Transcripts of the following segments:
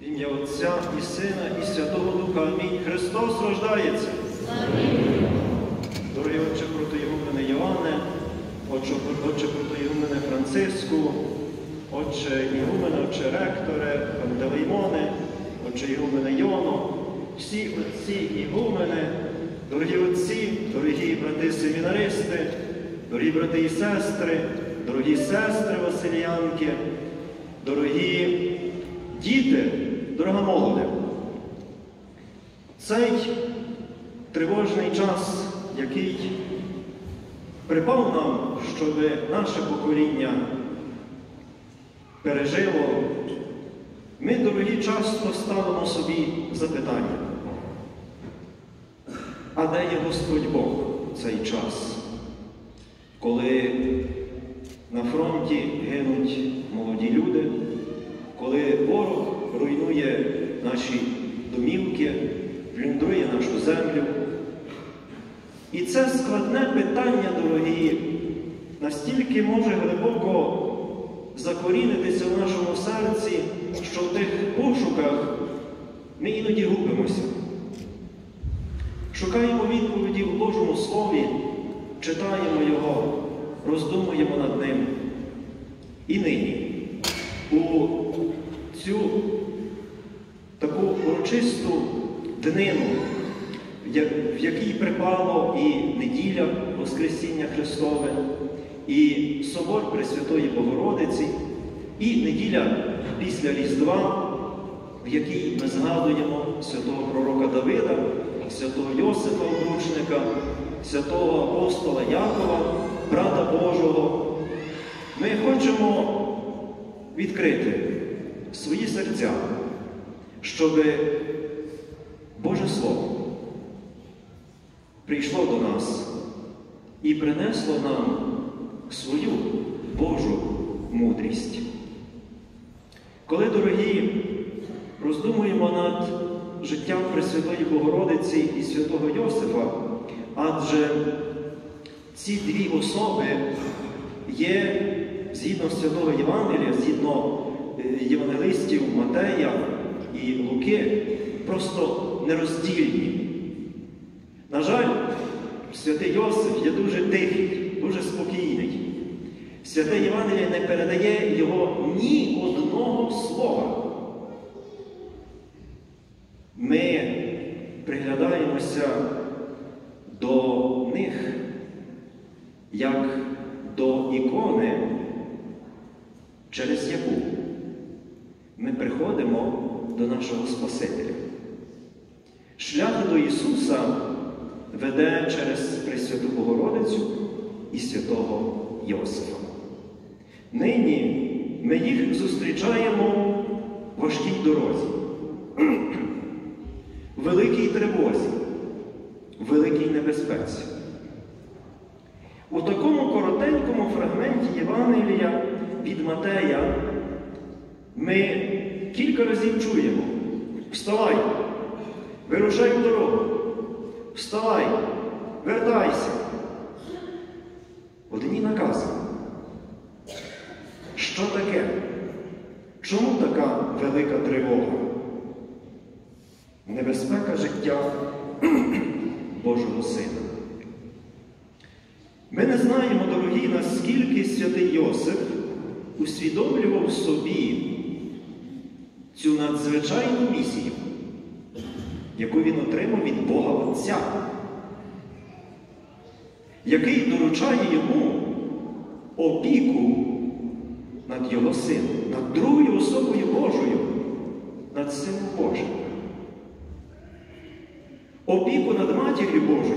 В ім'я Отця і Сина, і Святого Духа. Амінь. Христос рождається. Амінь. Дорогі Отче протоігумене Йоанне, Отче протоігумене Франциску, Отче Ігумене, Отче ректоре, Пантелеймоне, Отче Ігумене Йоно, всі отці Ігумени, дорогі отці, дорогі брати-семінаристи, дорогі брати і сестри, дорогі сестри Василіянки, дорогі діти, дорога молоде. Цей тривожний час, який припав нам, щоб наше покоління пережило, ми, дорогі, часто ставимо собі запитання. А де є Господь Бог в цей час, коли на фронті гинуть молоді люди, коли ворог руйнує наші домівки, плюндрує нашу землю? І це складне питання, дорогі, настільки може глибоко закорінитися в нашому серці, що в тих пошуках ми іноді губимося. Шукаємо відповіді в Божому Слові, читаємо його, роздумуємо над ним. І нині, у цю таку урочисту днину, в якій припало і неділя Воскресіння Христове, і собор Пресвятої Богородиці, і неділя після Різдва, в якій ми згадуємо святого пророка Давида, святого Йосифа Обручника, святого апостола Якова, брата Божого. Ми хочемо відкрити свої серця, щоб Боже Слово прийшло до нас і принесло нам свою Божу мудрість. Коли, дорогі, роздумуємо над життям Пресвятої Богородиці і святого Йосифа, адже ці дві особи є, згідно Святого Євангелія, згідно євангелистів Матея і Луки, просто нероздільні. На жаль, святий Йосиф є дуже тихий, дуже спокійний. Святе Євангеліє не передає його ні одного слова. Ми приглядаємося до них, як до ікони, через яку ми приходимо до нашого Спасителя. Шлях до Ісуса веде через Пресвяту Богородицю і святого Йосифа. Нині ми їх зустрічаємо в важкій дорозі, в великій тривозі, в великій небезпеці. У такому коротенькому фрагменті Євангелія від Матея ми кілька разів чуємо: «Вставай, вирушай в дорогу, вставай, вертайся». Одні накази. Що таке? Чому така велика тривога? Небезпека життя Божого Сина. Ми не знаємо, дорогі, наскільки святий Йосиф усвідомлював собі цю надзвичайну місію, яку він отримав від Бога Отця, який доручає йому опіку над його Сином, над другою особою Божою, над Сином Божим. Опіку над Матір'ю Божою.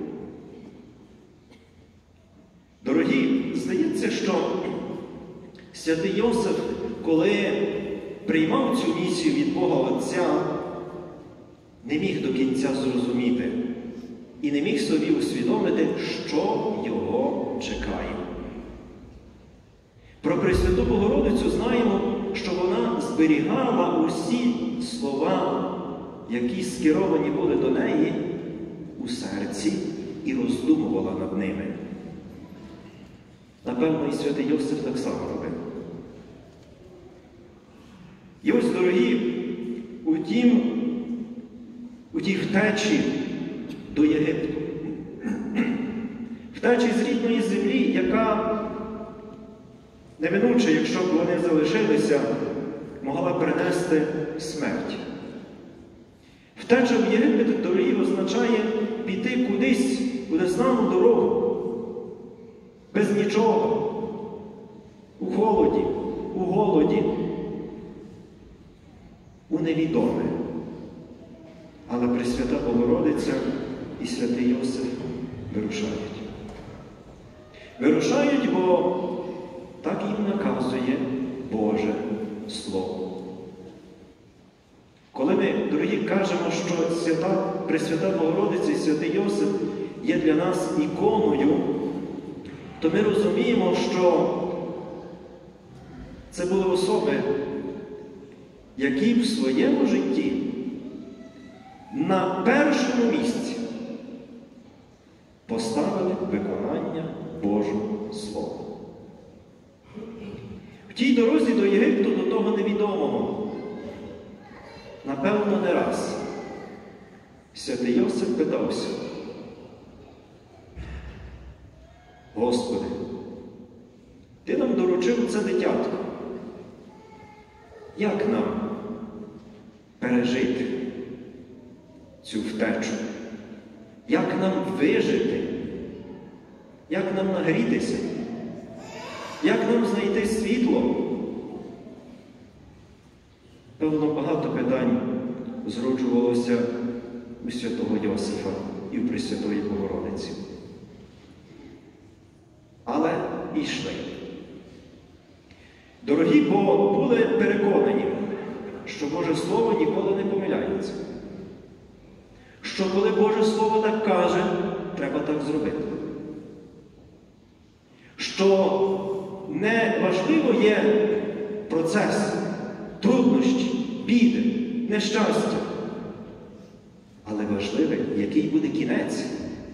Дорогі, здається, що святий Йосиф, коли приймав цю місію від Бога Отця, не міг до кінця зрозуміти і не міг собі усвідомити, що його чекає. Про Пресвяту Богородицю знаємо, що вона зберігала усі слова, які скеровані були до неї, у серці і роздумувала над ними. Напевно, і святий Йосиф так само робив. І ось, дорогі, у тій втечі до Єгипту. Втечі з рідної землі, яка неминуче, якщо б вони залишилися, могла принести смерть. Втеча в Єгипет, дорогі, означає піти кудись у незнану дорогу, без нічого, у холоді, у голоді, у невідоме. Але Пресвята Богородиця і святий Йосиф вирушають. Вирушають, бо так їм наказує Боже Слово. Коли ми, дорогі, кажемо, що Пресвята Богородиця і святий Йосиф є для нас іконою, то ми розуміємо, що це були особи, які в своєму житті на першому місці поставили виконання Божого Слова. В тій дорозі до Єгипту, до того невідомого, напевно, не раз святий Йосиф питався: Господи, Ти нам доручив це дитятко. Як нам пережити цю втечу? Як нам вижити? Як нам нагрітися? Як нам знайти світло? Певно, багато питань зроджувалося у святого Йосифа і у Пресвятої Богородиці. Але пішли. Дорогі, бо були переконані, що Боже Слово ніколи не помиляється. Що коли Боже Слово так каже, треба так зробити. Що не важливо є процес, труднощі, біди, нещастя, але важливе, який буде кінець,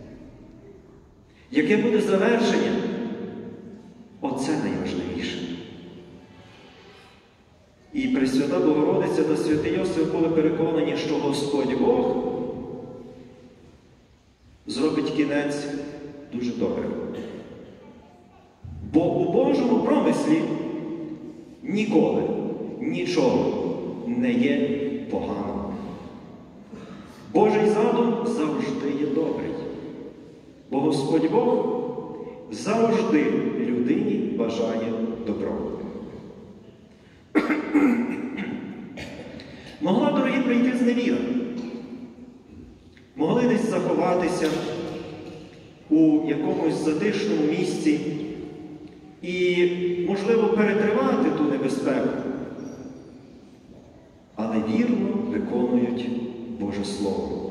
яке буде завершення. Оце найважливіше. І Пресвята Богородиця та святий Йосиф були переконані, що Господь Бог зробить кінець дуже добре. Бо у Божому промислі ніколи нічого не є поганого. Божий задум завжди є добрий. Бо Господь Бог завжди людині бажає добро. Могла, дорогі, прийти зневіра. Могли десь заховатися у якомусь затишному місці і, можливо, перетривати ту небезпеку. Але вірно виконують Боже Слово.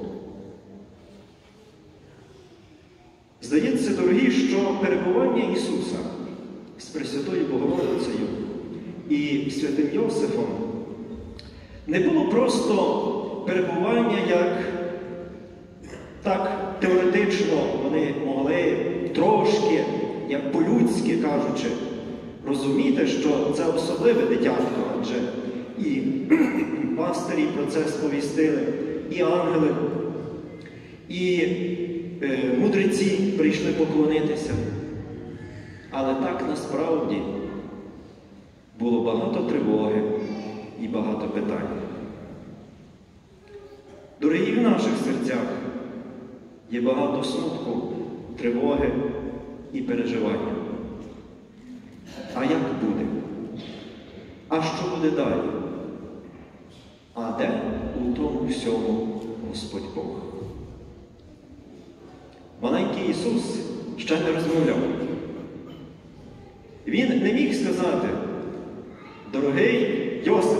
Здається, дорогі, що перебування Ісуса з Пресвятою Богородицею і святим Йосифом не було просто перебування, як так теоретично вони могли трошки, як по-людськи кажучи, розуміти, що це особливе дитятко, адже і пастирі про це сповістили, і ангели, і мудреці прийшли поклонитися. Але так насправді було багато тривоги і багато питань. Дорогі, в наших серцях є багато смутку, тривоги і переживання. А як буде? А що буде далі? А де у тому всьому Господь Бог? Маленький Ісус ще не розмовляв. Він не міг сказати: дорогий Йосиф,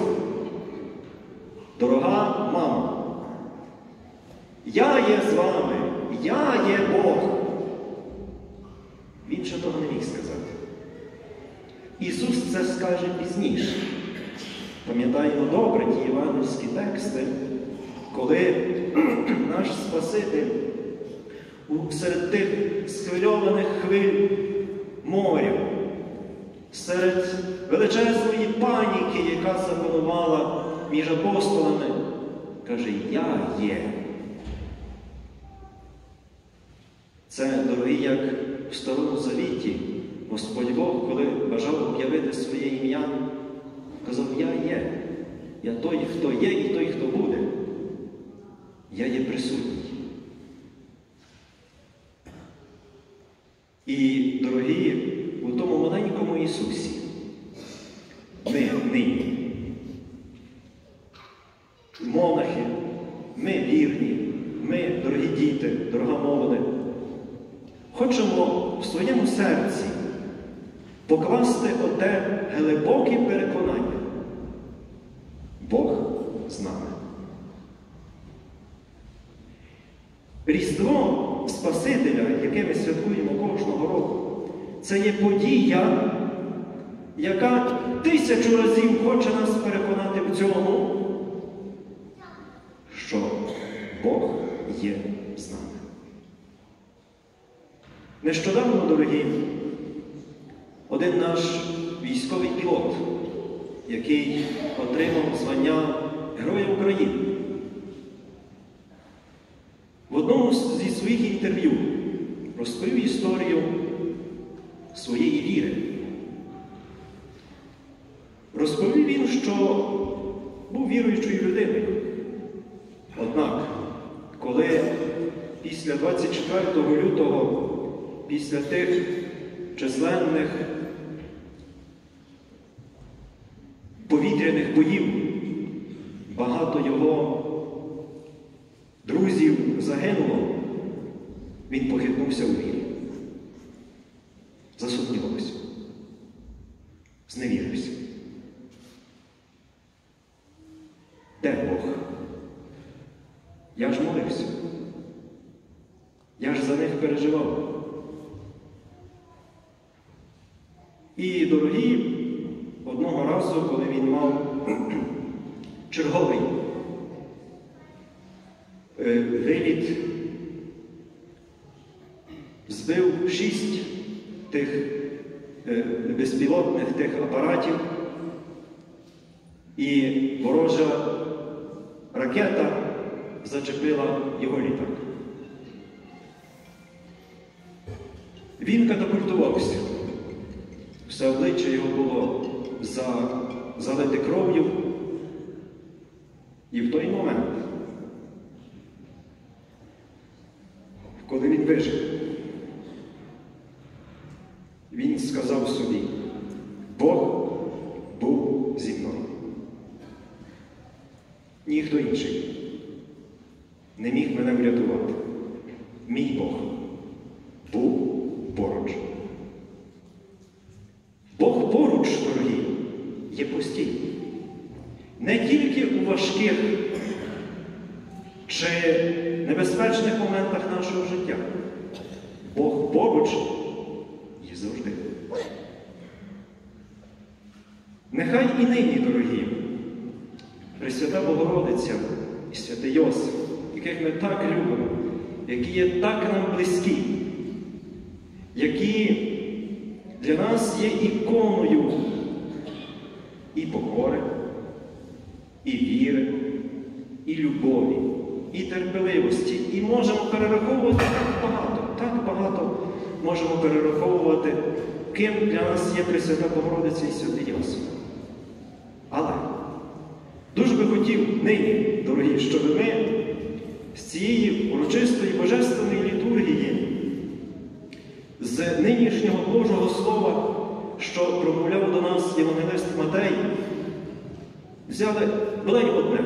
дорога мама, я є з вами, я є Бог. Він ще того не міг сказати. Ісус це скаже пізніше. Пам'ятаємо добре ті євангельські тексти, коли наш Спаситель серед тих схвильованих хвиль моря, серед величезної паніки, яка запанувала між апостолами, Каже, я є. Це, дорогі, як в Старому Завіті Господь Бог, коли бажав об'явити своє ім'я, казав, я є. Я той, хто є, і той, хто буде. Я є присутній. І, дорогі, у тому маленькому Ісусі ми нині, монахи, ми вірні, ми, дорогі діти, дорога молоде, хочемо в своєму серці покласти оте глибоке переконання. Бог з нами. Різдво Спасителя, яке ми святкуємо кожного року, це є подія, яка 1000 разів хоче нас переконати в цьому, що Бог є з нами. Нещодавно, дорогі, один наш військовий пілот, який отримав звання Героя України, в одному зі своїх інтерв'ю розповів історію своєї віри. Розповів він, що був віруючою людиною. Однак, коли після 24 лютого, після тих численних повітряних боїв, багато його друзів загинуло, він похитнувся у вірі. Засумнівався. Зневірився. Де Бог? Я ж молився. Я ж за них переживав. І, дорогі, одного разу, коли він мав черговий виліт, збив 6 тих безпілотних тих апаратів, і ворожа ракета зачепила його літак. Він катапультувався. Все обличчя його було залите кров'ю. І в той момент, коли він вижив, він сказав собі, Бог був зі мною. Ніхто інший не міг мене врятувати. Мій Бог був поруч. Бог поруч, дорогі, є постійний. Не тільки у важких чи небезпечних моментах нашого життя. Бог поруч є завжди. Нехай і нині, дорогі, Пресвята Богородиця і святий Йосиф, яких ми так любимо, які є так нам близькі, які для нас є іконою і покори, і віри, і любові, і терпеливості. І можемо перераховувати так багато можемо перераховувати, ким для нас є Пресвята Богородиця і святий Йосиф. Але дуже би хотів нині, дорогі, щоб ми з цієї урочистої божественної літургії, з нинішнього Божого Слова, що промовляв до нас євангелист Матей, взяли бодай одне.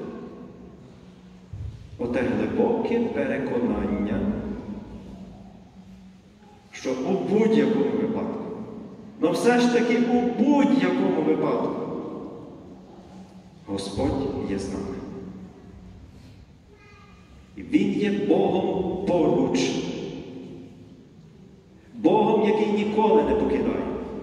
Оте глибоке переконання, що у будь-якому випадку, але все ж таки у будь-якому випадку, Господь є з нами. І Він є Богом поруч. Богом, який ніколи не покидає.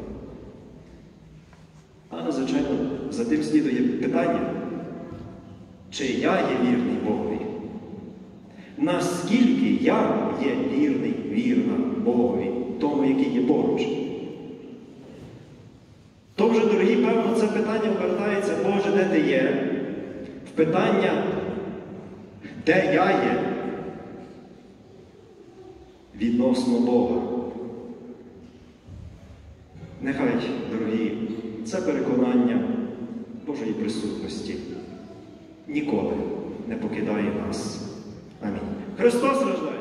Але, звичайно, за тим слідує питання, чи я є вірний Богові? Наскільки я є вірний, вірна Богові, тому, який є поруч? То вже, дорогі, певно, це питання вертається, Боже, де ти є? В питання, де я є відносно Бога. Нехай, дорогі, це переконання Божої присутності ніколи не покидає нас. Амінь. Христос рождає!